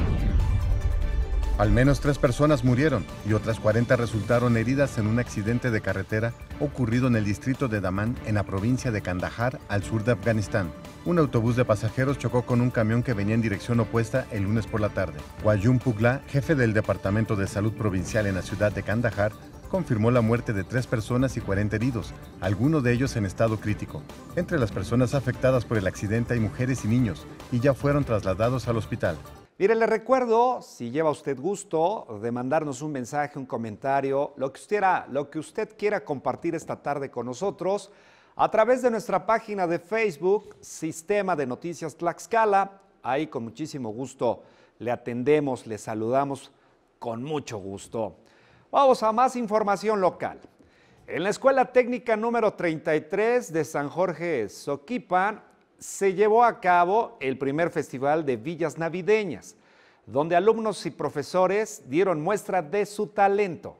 S7: Al menos tres personas murieron y otras cuarenta resultaron heridas en un accidente de carretera ocurrido en el distrito de Daman, en la provincia de Kandahar, al sur de Afganistán. Un autobús de pasajeros chocó con un camión que venía en dirección opuesta el lunes por la tarde. Wayum Pugla, jefe del Departamento de Salud Provincial en la ciudad de Kandahar, confirmó la muerte de tres personas y cuarenta heridos, algunos de ellos en estado crítico. Entre las personas afectadas por el accidente hay mujeres y niños, y ya fueron trasladados al hospital.
S1: Mire, le recuerdo, si lleva usted gusto, de mandarnos un mensaje, un comentario, lo que usted, lo que usted quiera compartir esta tarde con nosotros, a través de nuestra página de Facebook, Sistema de Noticias Tlaxcala. Ahí con muchísimo gusto le atendemos, le saludamos con mucho gusto. Vamos a más información local. En la Escuela Técnica número treinta y tres de San Jorge Zoquipan, se llevó a cabo el primer festival de villas navideñas, donde alumnos y profesores dieron muestra de su talento.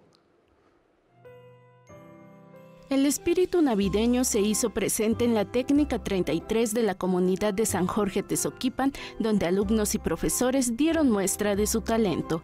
S14: El espíritu navideño se hizo presente en la Técnica treinta y tres de la comunidad de San Jorge Tezoquipan, donde alumnos y profesores dieron muestra de su talento.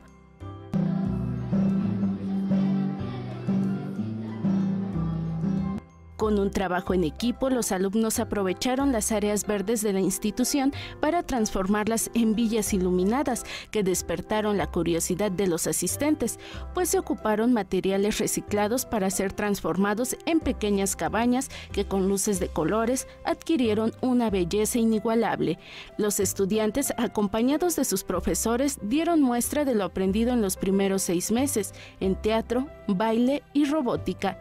S14: Con un trabajo en equipo, los alumnos aprovecharon las áreas verdes de la institución para transformarlas en villas iluminadas que despertaron la curiosidad de los asistentes, pues se ocuparon materiales reciclados para ser transformados en pequeñas cabañas que con luces de colores adquirieron una belleza inigualable. Los estudiantes, acompañados de sus profesores, dieron muestra de lo aprendido en los primeros seis meses en teatro, baile y robótica.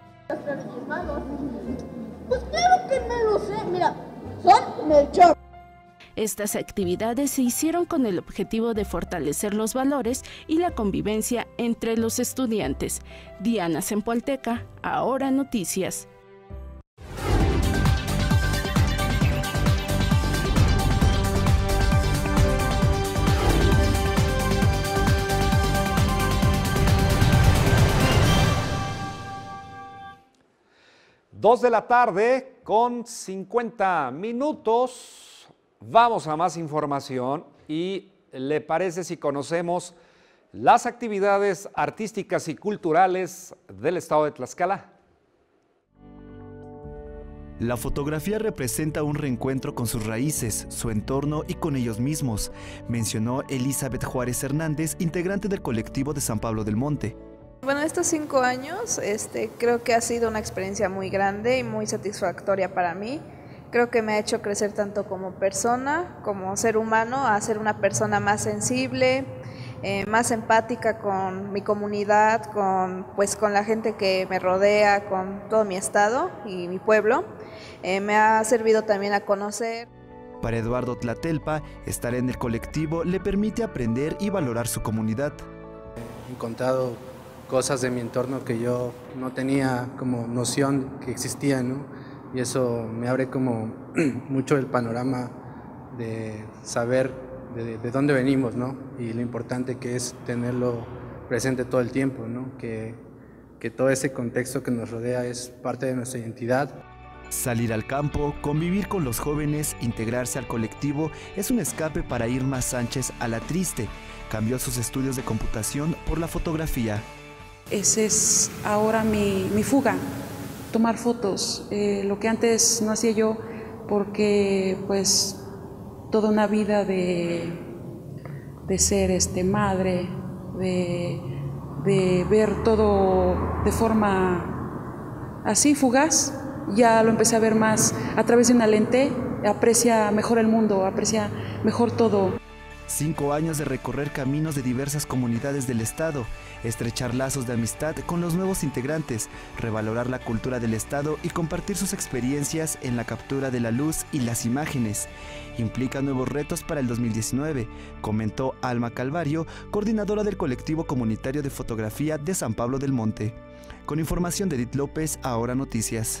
S9: Pues claro que me lo sé, mira, son Melchor.
S14: Estas actividades se hicieron con el objetivo de fortalecer los valores y la convivencia entre los estudiantes. Diana Zempoalteca, Ahora Noticias.
S1: Dos de la tarde con cincuenta minutos. Vamos a más información y ¿le parece si conocemos las actividades artísticas y culturales del estado de Tlaxcala?
S10: La fotografía representa un reencuentro con sus raíces, su entorno y con ellos mismos, mencionó Elizabeth Juárez Hernández, integrante del colectivo de San Pablo del Monte.
S25: Bueno, estos cinco años este, creo que ha sido una experiencia muy grande y muy satisfactoria para mí. Creo que me ha hecho crecer tanto como persona, como ser humano, a ser una persona más sensible, eh, más empática con mi comunidad, con, pues, con la gente que me rodea, con todo mi estado y mi pueblo. Eh, me ha servido también a conocer.
S10: Para Eduardo Tlatelpa, estar en el colectivo le permite aprender y valorar su comunidad.
S26: He encontrado cosas de mi entorno que yo no tenía como noción que existían, ¿no? Y eso me abre como mucho el panorama de saber de, de dónde venimos, ¿no? Y lo importante que es tenerlo presente todo el tiempo, ¿no? Que, que todo ese contexto que nos rodea es parte de nuestra identidad.
S10: Salir al campo, convivir con los jóvenes, integrarse al colectivo es un escape para Irma Sánchez Alatriste. Cambió sus estudios de computación por la fotografía.
S27: Ese es ahora mi, mi fuga, tomar fotos, eh, lo que antes no hacía yo porque pues toda una vida de, de ser este, madre, de, de ver todo de forma así fugaz, ya lo empecé a ver más a través de una lente, aprecia mejor el mundo, aprecia mejor todo.
S10: Cinco años de recorrer caminos de diversas comunidades del estado, estrechar lazos de amistad con los nuevos integrantes, revalorar la cultura del estado y compartir sus experiencias en la captura de la luz y las imágenes. Implica nuevos retos para el dos mil diecinueve, comentó Alma Calvario, coordinadora del colectivo comunitario de fotografía de San Pablo del Monte. Con información de Edith López, Ahora Noticias.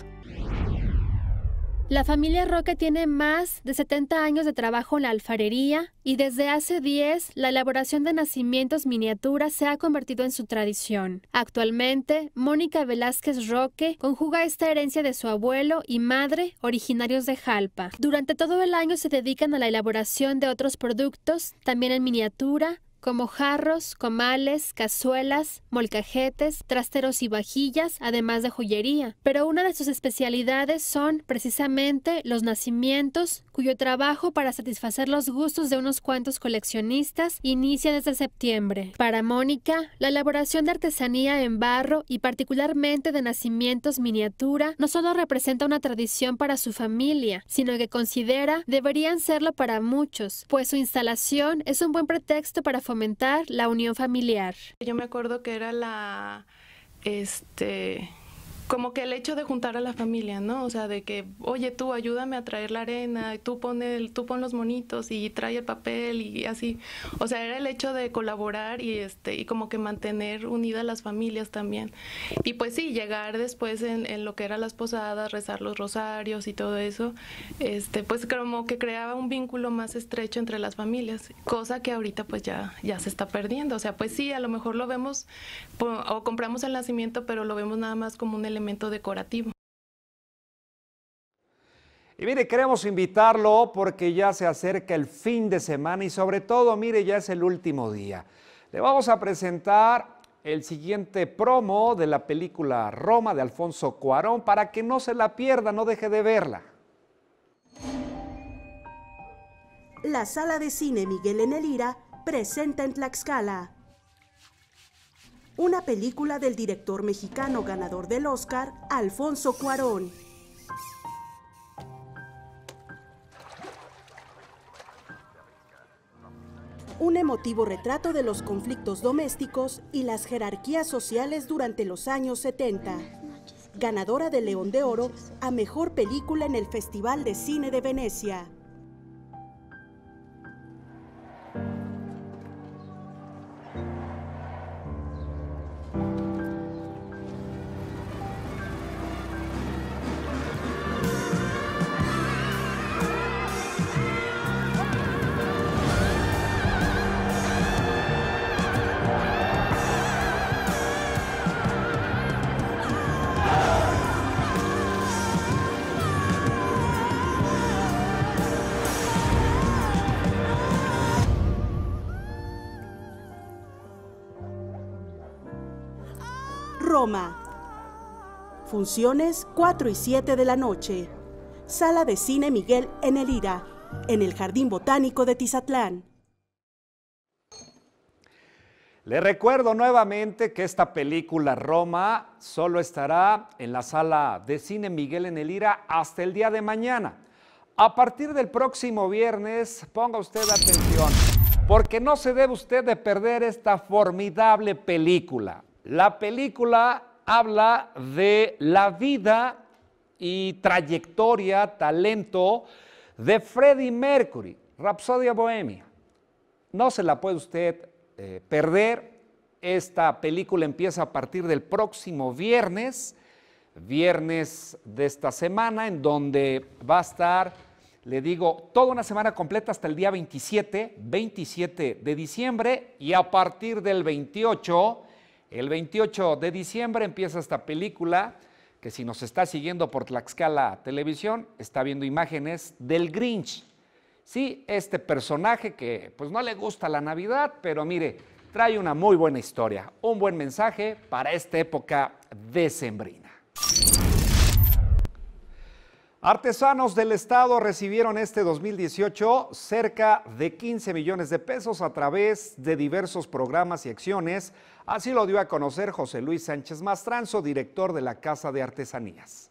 S11: La familia Roque tiene más de setenta años de trabajo en la alfarería y desde hace diez la elaboración de nacimientos miniaturas se ha convertido en su tradición. Actualmente, Mónica Velázquez Roque conjuga esta herencia de su abuelo y madre, originarios de Jalpa. Durante todo el año se dedican a la elaboración de otros productos, también en miniatura, como jarros, comales, cazuelas, molcajetes, trasteros y vajillas, además de joyería. Pero una de sus especialidades son precisamente los nacimientos, cuyo trabajo para satisfacer los gustos de unos cuantos coleccionistas inicia desde septiembre. Para Mónica, la elaboración de artesanía en barro y particularmente de nacimientos miniatura no solo representa una tradición para su familia, sino que considera deberían serlo para muchos, pues su instalación es un buen pretexto para fomentar la unión familiar.
S12: Yo me acuerdo que era la, este, como que el hecho de juntar a la familia, ¿no? O sea, de que, oye, tú ayúdame a traer la arena, y tú pon el, tú pon los monitos y trae el papel y así. O sea, era el hecho de colaborar y este, y como que mantener unidas las familias también. Y pues sí, llegar después en, en lo que eran las posadas, rezar los rosarios y todo eso, este, pues como que creaba un vínculo más estrecho entre las familias, cosa que ahorita pues ya, ya se está perdiendo. O sea, pues sí, a lo mejor lo vemos o compramos el nacimiento, pero lo vemos nada más como un elemento elemento decorativo.
S1: Y mire, queremos invitarlo porque ya se acerca el fin de semana y sobre todo, mire, ya es el último día. Le vamos a presentar el siguiente promo de la película Roma de Alfonso Cuarón para que no se la pierda, no deje de verla.
S13: La Sala de Cine Miguel en Elira presenta en Tlaxcala una película del director mexicano ganador del Oscar, Alfonso Cuarón. Un emotivo retrato de los conflictos domésticos y las jerarquías sociales durante los años setenta. Ganadora del León de Oro a Mejor Película en el Festival de Cine de Venecia. Roma. Funciones cuatro y siete de la noche. Sala de Cine Miguel en Elira, en el Jardín Botánico de Tizatlán.
S1: Le recuerdo nuevamente que esta película Roma solo estará en la Sala de Cine Miguel en Elira hasta el día de mañana. A partir del próximo viernes, ponga usted atención, porque no se debe usted de perder esta formidable película. La película habla de la vida y trayectoria, talento de Freddie Mercury, Rapsodia Bohemia. No se la puede usted eh, perder. Esta película empieza a partir del próximo viernes, viernes de esta semana, en donde va a estar, le digo, toda una semana completa hasta el día veintisiete, veintisiete de diciembre, y a partir del veintiocho, el veintiocho de diciembre empieza esta película, que si nos está siguiendo por Tlaxcala Televisión, está viendo imágenes del Grinch. Sí, este personaje que pues no le gusta la Navidad, pero mire, trae una muy buena historia, un buen mensaje para esta época decembrina. Artesanos del Estado recibieron este dos mil dieciocho cerca de quince millones de pesos a través de diversos programas y acciones. Así lo dio a conocer José Luis Sánchez Mastranzo, director de la Casa de Artesanías.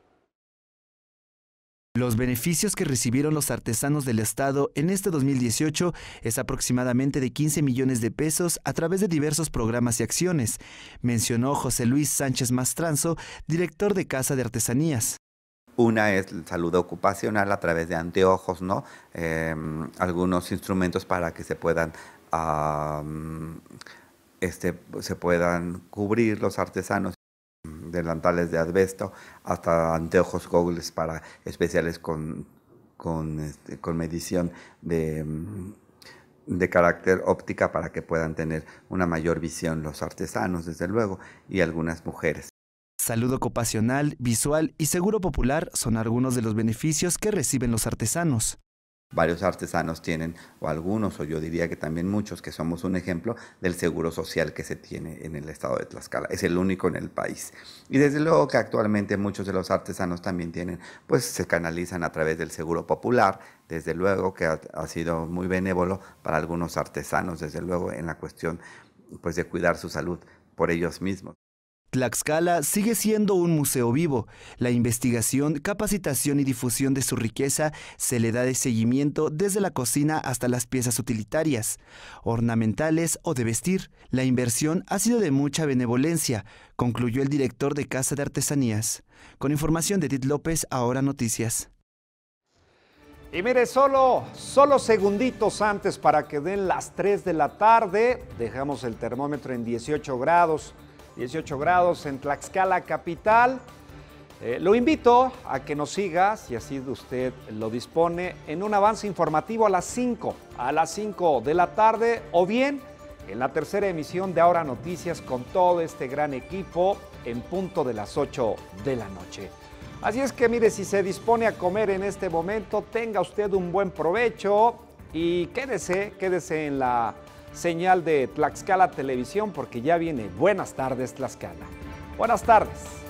S10: Los beneficios que recibieron los artesanos del Estado en este dos mil dieciocho es aproximadamente de quince millones de pesos a través de diversos programas y acciones, mencionó José Luis Sánchez Mastranzo, director de Casa de Artesanías.
S15: Una es salud ocupacional a través de anteojos, ¿no? Eh, algunos instrumentos para que se puedan, uh, este, se puedan cubrir los artesanos. delantales de asbesto, hasta anteojos goggles para especiales con, con, este, con medición de, de carácter óptica para que puedan tener una mayor visión los artesanos, desde luego, y algunas mujeres.
S10: Salud ocupacional, visual y seguro popular son algunos de los beneficios que reciben los artesanos.
S15: Varios artesanos tienen, o algunos, o yo diría que también muchos, que somos un ejemplo del seguro social que se tiene en el estado de Tlaxcala. Es el único en el país. Y desde luego que actualmente muchos de los artesanos también tienen, pues se canalizan a través del seguro popular. Desde luego que ha, ha sido muy benévolo para algunos artesanos, desde luego en la cuestión pues de cuidar su salud por ellos mismos.
S10: Tlaxcala sigue siendo un museo vivo. La investigación, capacitación y difusión de su riqueza se le da de seguimiento desde la cocina hasta las piezas utilitarias, ornamentales o de vestir. La inversión ha sido de mucha benevolencia, concluyó el director de Casa de Artesanías. Con información de Edith López, Ahora Noticias.
S1: Y mire, solo, solo segunditos antes para que den las tres de la tarde, dejamos el termómetro en dieciocho grados. dieciocho grados en Tlaxcala capital. Eh, lo invito a que nos siga, si así usted lo dispone, en un avance informativo a las cinco, a las cinco de la tarde, o bien en la tercera emisión de Ahora Noticias con todo este gran equipo en punto de las ocho de la noche. Así es que mire, si se dispone a comer en este momento, tenga usted un buen provecho y quédese, quédese en la señal de Tlaxcala Televisión porque ya viene Buenas Tardes Tlaxcala. Buenas tardes.